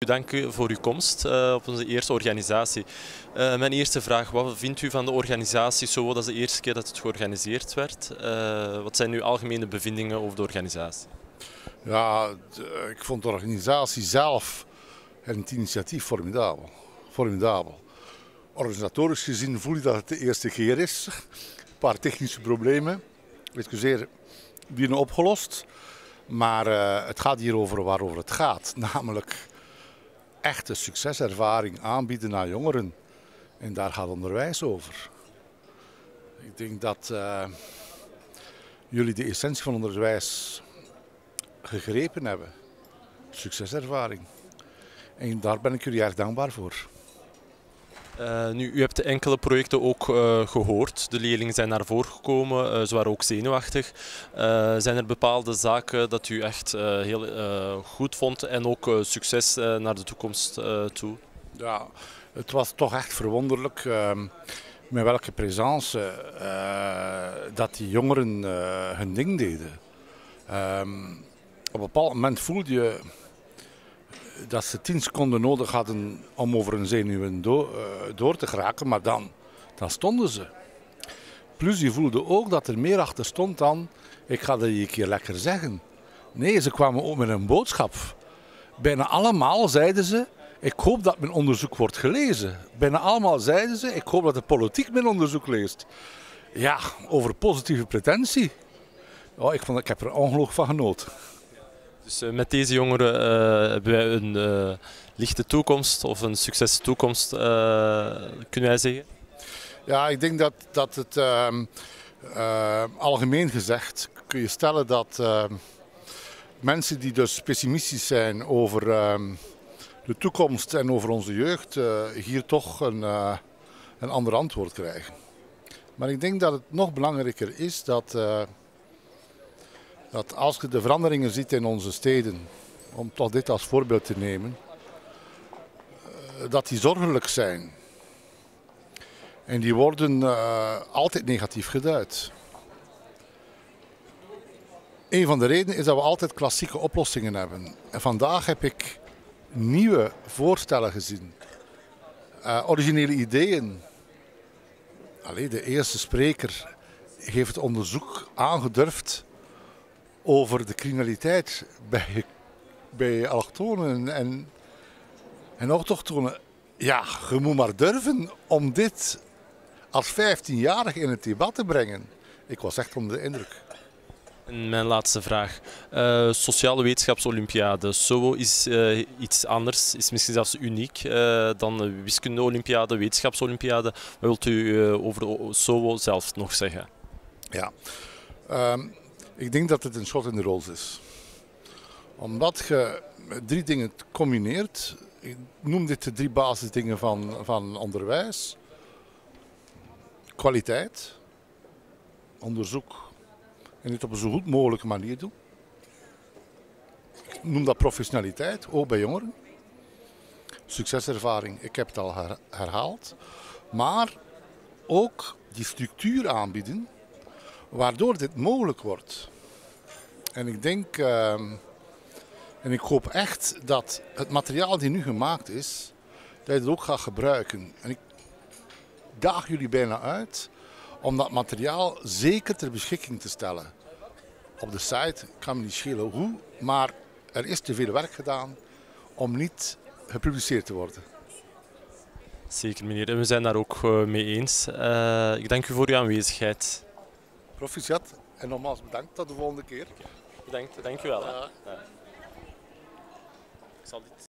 Dank u voor uw komst op onze eerste organisatie. Mijn eerste vraag, wat vindt u van de organisatie zo? Dat is de eerste keer dat het georganiseerd werd. Wat zijn uw algemene bevindingen over de organisatie? Ja, ik vond de organisatie zelf en het initiatief formidabel. Formidabel. Organisatorisch gezien voel je dat het de eerste keer is. Een paar technische problemen, excuseer, die zijn opgelost. Maar het gaat hier over waarover het gaat. Namelijk echte succeservaring aanbieden aan jongeren. En daar gaat onderwijs over. Ik denk dat jullie de essentie van onderwijs gegrepen hebben. Succeservaring. En daar ben ik jullie erg dankbaar voor. U hebt de enkele projecten ook gehoord. De leerlingen zijn naar voren gekomen, ze waren ook zenuwachtig. Zijn er bepaalde zaken dat u echt heel goed vond en ook succes naar de toekomst toe? Ja, het was toch echt verwonderlijk met welke présence dat die jongeren hun ding deden. Op een bepaald moment voelde je dat ze 10 seconden nodig hadden om over hun zenuwen door te geraken, maar dan stonden ze. Plus je voelde ook dat er meer achter stond dan, ik ga dat je een keer lekker zeggen. Nee, ze kwamen ook met een boodschap. Bijna allemaal zeiden ze, ik hoop dat mijn onderzoek wordt gelezen. Bijna allemaal zeiden ze, ik hoop dat de politiek mijn onderzoek leest. Ja, over positieve pretentie. Oh, ik heb er ongelooflijk van genoten. Dus met deze jongeren hebben wij een lichte toekomst of een succestoekomst, kunnen wij zeggen? Ja, ik denk dat het algemeen gezegd kun je stellen dat mensen die dus pessimistisch zijn over de toekomst en over onze jeugd hier toch een ander antwoord krijgen. Maar ik denk dat het nog belangrijker is dat als je de veranderingen ziet in onze steden, om toch dit als voorbeeld te nemen, dat die zorgelijk zijn. En die worden altijd negatief geduid. Een van de redenen is dat we altijd klassieke oplossingen hebben. En vandaag heb ik nieuwe voorstellen gezien. Originele ideeën. Allee, de eerste spreker heeft het onderzoek aangedurfd over de criminaliteit bij allochtonen en autochtonen. Ja, je moet maar durven om dit als 15-jarige in het debat te brengen. Ik was echt onder de indruk. En mijn laatste vraag. Sociale wetenschapsolympiade. SOWO is iets anders, is misschien zelfs uniek dan de wiskunde-olympiade, wetenschapsolympiade. Wat wilt u over de SOWO zelf nog zeggen? Ja, ik denk dat het een schot in de roos is. Omdat je 3 dingen combineert. Ik noem dit de 3 basisdingen van onderwijs. Kwaliteit, onderzoek en dit op een zo goed mogelijke manier doen. Ik noem dat professionaliteit, ook bij jongeren. Succeservaring, ik heb het al herhaald. Maar ook die structuur aanbieden, waardoor dit mogelijk wordt. En ik denk, en ik hoop echt dat het materiaal die nu gemaakt is, dat je het ook gaat gebruiken. En ik daag jullie bijna uit om dat materiaal zeker ter beschikking te stellen. Op de site kan me niet schelen hoe, maar er is te veel werk gedaan om niet gepubliceerd te worden. Zeker meneer, en we zijn daar ook mee eens. Ik dank u voor uw aanwezigheid. Proficiat en nogmaals bedankt, tot de volgende keer. Bedankt, dank u wel. Hè. Ja. Ik zal dit